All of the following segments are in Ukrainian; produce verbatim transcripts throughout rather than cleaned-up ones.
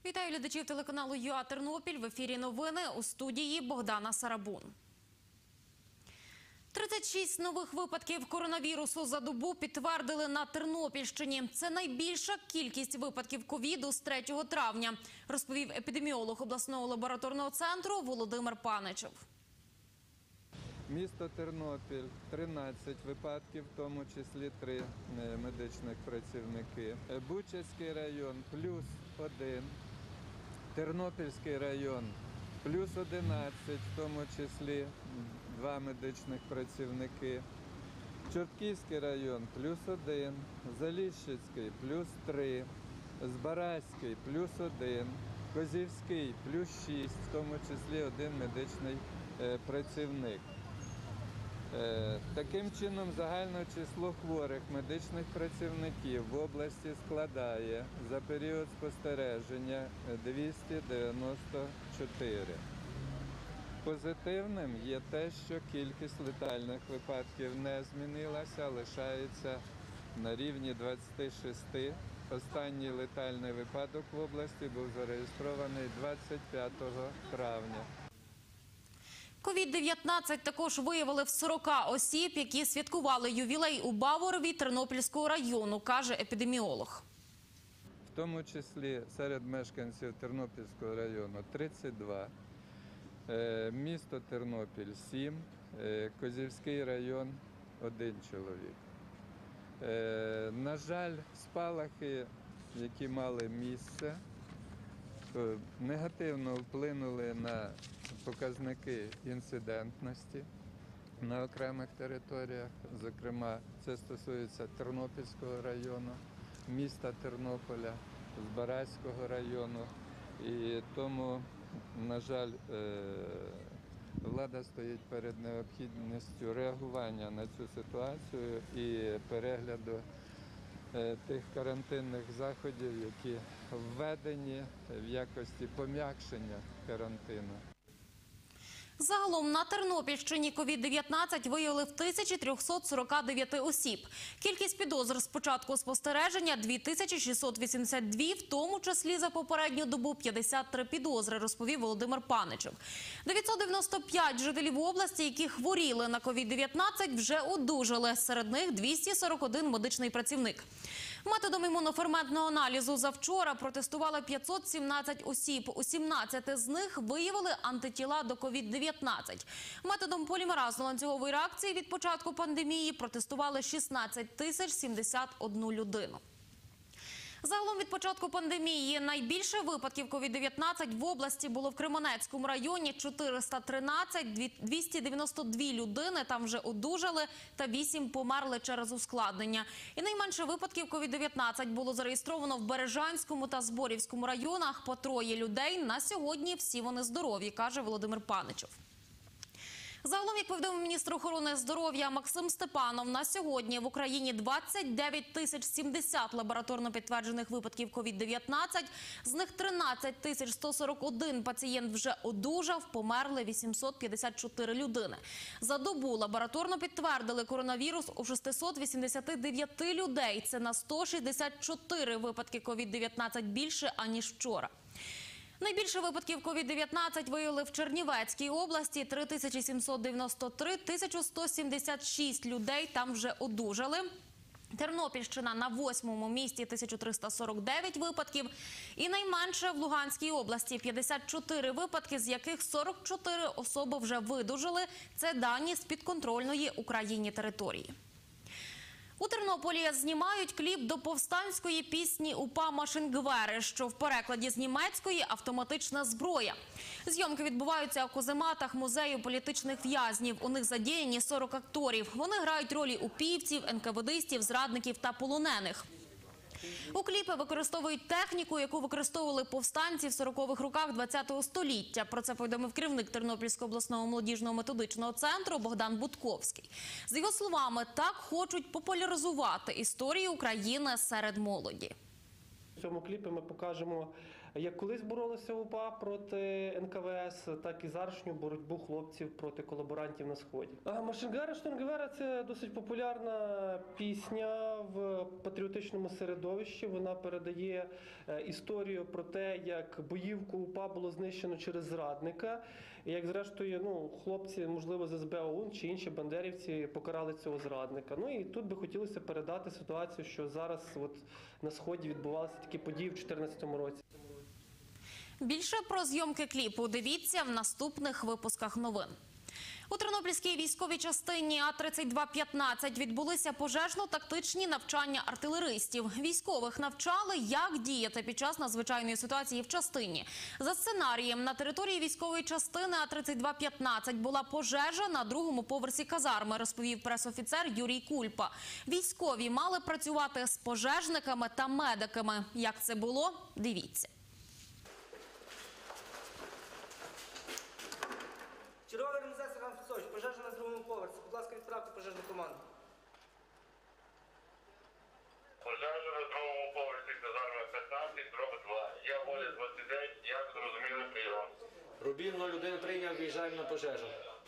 Вітаю глядачів телеканалу ЮА Тернопіль. В ефірі новини, у студії Богдана Сарабун. тридцять шість нових випадків коронавірусу за добу підтвердили на Тернопільщині. Це найбільша кількість випадків ковіду з третього травня, розповів епідеміолог обласного лабораторного центру Володимир Паничев. Місто Тернопіль – тринадцять випадків, в тому числі три медичних працівники. Бучацький район – плюс один. Тернопільський район – плюс одинадцять, в тому числі два медичних працівники. Чортківський район – плюс один. Заліщицький – плюс три. Збаразький – плюс один. Козівський – плюс шість, в тому числі один медичний працівник. Таким чином, загальне число хворих медичних працівників в області складає за період спостереження двісті дев'яносто чотири. Позитивним є те, що кількість летальних випадків не змінилася, лишається на рівні двадцяти шести. Останній летальний випадок в області був зареєстрований двадцять п'ятого травня. ковід дев'ятнадцять також виявили в сорока осіб, які святкували ювілей у Баворові Тернопільського району, каже епідеміолог. В тому числі серед мешканців Тернопільського району тридцять два, місто Тернопіль – сім, Козівський район – один чоловік. На жаль, спалахи, які мали місце, негативно вплинули на показники інцидентності на окремих територіях. Зокрема, це стосується Тернопільського району, міста Тернополя, Збаразького району. І тому, на жаль, влада стоїть перед необхідністю реагування на цю ситуацію і перегляду тих карантинних заходів, які введені в якості пом'якшення карантину. Загалом на Тернопільщині ковід дев'ятнадцять виявили в тисячі трьохсот сорока дев'яти осіб. Кількість підозр з початку спостереження – дві тисячі шістсот вісімдесят дві, в тому числі за попередню добу п'ятдесят три підозри, розповів Володимир Паничев. дев'ятсот дев'яносто п'ять жителів області, які хворіли на ковід дев'ятнадцять, вже одужали. Серед них двісті сорок один медичний працівник. Методом імуноферментного аналізу завчора протестували п'ятсот сімнадцять осіб. У сімнадцяти з них виявили антитіла до ковід дев'ятнадцять. Методом полімеразно-ланцюгової реакції від початку пандемії протестували шістнадцять тисяч сімдесят одну людину. Загалом від початку пандемії найбільше випадків ковід дев'ятнадцять в області було в Кременецькому районі – чотириста тринадцять, двісті дев'яносто дві людини там вже одужали та вісім померли через ускладнення. І найменше випадків ковід дев'ятнадцять було зареєстровано в Бережанському та Зборівському районах. По троє людей. На сьогодні всі вони здорові, каже Володимир Паничев. Загалом, як повідомив міністр охорони здоров'я Максим Степанов, на сьогодні в Україні двадцять дев'ять тисяч сімдесят лабораторно підтверджених випадків ковід дев'ятнадцять. З них тринадцять тисяч сто сорок один пацієнт вже одужав, померли вісімсот п'ятдесят чотири людини. За добу лабораторно підтвердили коронавірус у шестисот вісімдесяти дев'яти людей. Це на сто шістдесят чотири випадки ковід дев'ятнадцять більше, аніж вчора. Найбільше випадків ковід дев'ятнадцять виявили в Чернівецькій області – три тисячі сімсот дев'яносто три, тисяча сто сімдесят шість людей там вже одужали. Тернопільщина на восьмому місці – тисяча триста сорок дев'ять випадків. І найменше в Луганській області – п'ятдесят чотири випадки, з яких сорок чотири особи вже видужали. Це дані з підконтрольної Україні території. У Тернополі знімають кліп до повстанської пісні «Упа Машингвери», що в перекладі з німецької «автоматична зброя». Зйомки відбуваються у казематах музею політичних в'язнів. У них задіяні сорок акторів. Вони грають ролі упівців, ен ка ве дистів, зрадників та полонених. У кліпі використовують техніку, яку використовували повстанці в сорокових роках ХХ століття. Про це повідомив керівник Тернопільського обласного молодіжного методичного центру Богдан Будковський. За його словами, так хочуть популяризувати історію України серед молоді. В цьому кліпі ми покажемо Як колись боролися УПА проти ен ка ве ес, так і зарашню боротьбу хлопців проти колаборантів на Сході. А Машингера Штурмгевера – це досить популярна пісня в патріотичному середовищі. Вона передає історію про те, як боївку УПА було знищено через зрадника, і як зрештою ну, хлопці, можливо, з ес бе о у ен чи інші бандерівці покарали цього зрадника. Ну і тут би хотілося передати ситуацію, що зараз от на Сході відбувалися такі події в дві тисячі чотирнадцятому році. Більше про зйомки кліпу дивіться в наступних випусках новин. У Тернопільській військовій частині А тридцять два п'ятнадцять відбулися пожежно-тактичні навчання артилеристів. Військових навчали, як діяти під час надзвичайної ситуації в частині. За сценарієм, на території військової частини А тридцять два п'ятнадцять була пожежа на другому поверсі казарми, розповів пресофіцер Юрій Кульпа. Військові мали працювати з пожежниками та медиками. Як це було? Дивіться. Черговий організація Іван Фесович, пожежа на другому поверсі. Будь ласка, відправте пожежну команду. Пожежа на другому поверсі казарми п'ятнадцять, дроб два. Я воля двадцять дев'ять, як зрозуміли прийом. Рубін нуль один прийняв, виїжджаємо на пожежу.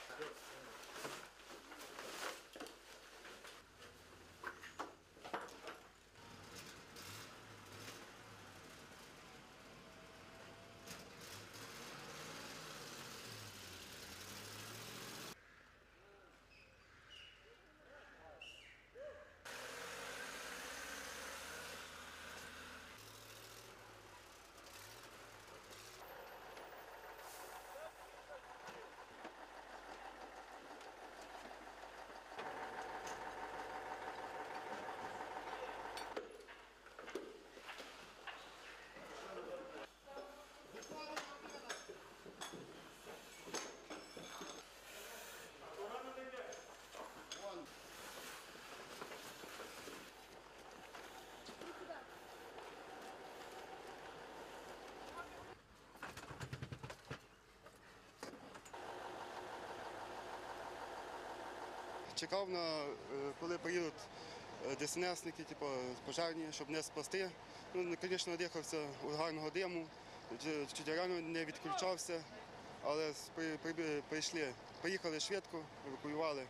Чекав, на, коли приїдуть ДСНСники, типу, пожежні, щоб не спасти. Ну, звісно, надихався гарного диму, чуть реально не відключався, але при, при, прийшли, приїхали швидко, евакуювали.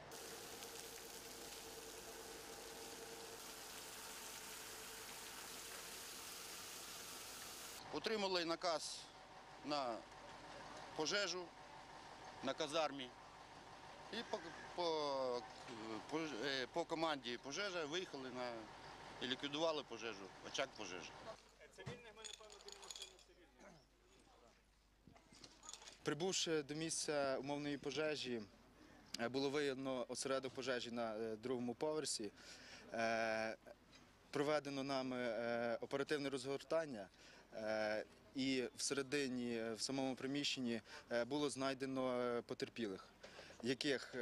Отримали наказ на пожежу на казармі. І по, по, по, по команді пожежа виїхали на і ліквідували пожежу, очаг пожежі. Прибувши до місця умовної пожежі, було виявлено осередок пожежі на другому поверсі. Проведено нами оперативне розгортання, і всередині, в самому приміщенні, було знайдено потерпілих, яких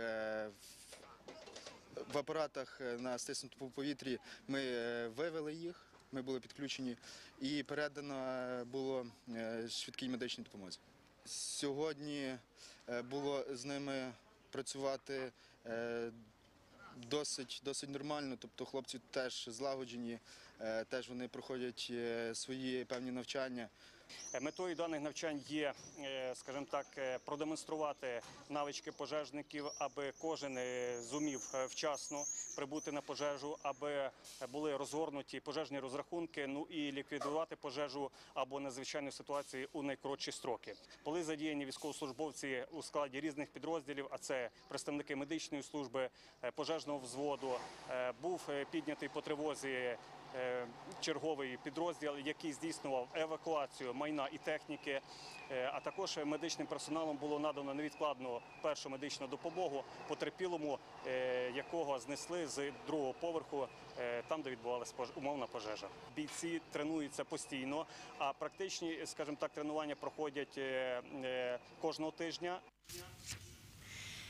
в апаратах на стиснутому повітрі ми вивели їх, ми були підключені, і передано було швидкій медичній допомозі. Сьогодні було з ними працювати досить, досить нормально, тобто хлопці теж злагоджені, теж вони проходять свої певні навчання. Метою даних навчань є, скажімо так, продемонструвати навички пожежників, аби кожен зумів вчасно прибути на пожежу, аби були розгорнуті пожежні розрахунки, ну і ліквідувати пожежу або надзвичайну ситуацію у найкоротші строки. Були задіяні військовослужбовці у складі різних підрозділів, а це представники медичної служби, пожежного взводу. Був піднятий по тривозі черговий підрозділ, який здійснював евакуацію майна і техніки, а також медичним персоналом було надано невідкладну першу медичну допомогу потерпілому, якого знесли з другого поверху, там, де відбувалася умовна пожежа. Бійці тренуються постійно, а практичні, скажімо так, тренування проходять кожного тижня.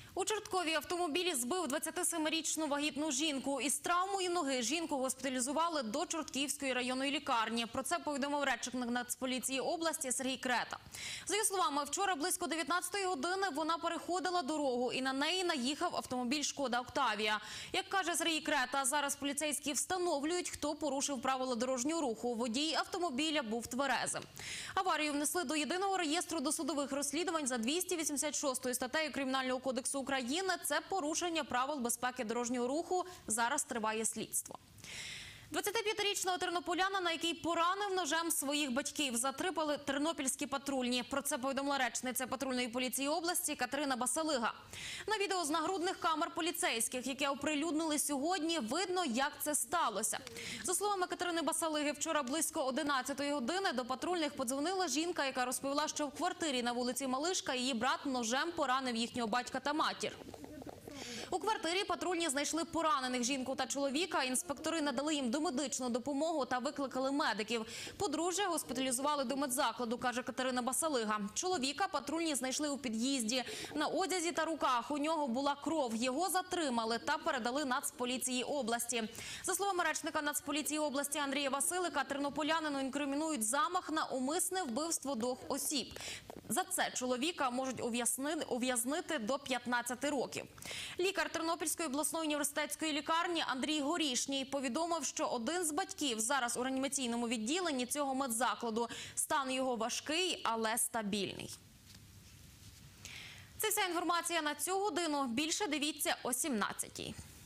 У Чорткові автомобіль збив двадцятисемирічну вагітну жінку. Із травмою ноги жінку госпіталізували до Чортківської районної лікарні. Про це повідомив речник Нацполіції області Сергій Крета. За її словами, вчора близько дев'ятнадцятої години вона переходила дорогу і на неї наїхав автомобіль «Шкода Октавія». Як каже Сергій Крета, зараз поліцейські встановлюють, хто порушив правила дорожнього руху. Водій автомобіля був тверезим. Аварію внесли до єдиного реєстру досудових розслідувань за двісті вісімдесят шостою статтею Кримінального кодексу України. Це порушення правил безпеки дорожнього руху. Зараз триває слідство. двадцятип'ятирічного тернополянина, який поранив ножем своїх батьків, затрипали тернопільські патрульні. Про це повідомила речниця патрульної поліції області Катерина Басалига. На відео з нагрудних камер поліцейських, яке оприлюднили сьогодні, видно, як це сталося. За словами Катерини Басалиги, вчора близько одинадцятої години до патрульних подзвонила жінка, яка розповіла, що в квартирі на вулиці Малишка її брат ножем поранив їхнього батька та матір. У квартирі патрульні знайшли поранених жінку та чоловіка. Інспектори надали їм домедичну допомогу та викликали медиків. Подружжя госпіталізували до медзакладу, каже Катерина Басалига. Чоловіка патрульні знайшли у під'їзді. На одязі та руках у нього була кров. Його затримали та передали Нацполіції області. За словами речника Нацполіції області Андрія Василика, тернополянину інкримінують замах на умисне вбивство двох осіб. За це чоловіка можуть ув'язнити до п'ятнадцяти років. Лікар Тернопільської обласної університетської лікарні Андрій Горішній повідомив, що один з батьків зараз у реанімаційному відділенні цього медзакладу. Стан його важкий, але стабільний. Це вся інформація на цю годину. Більше дивіться о сімнадцятій.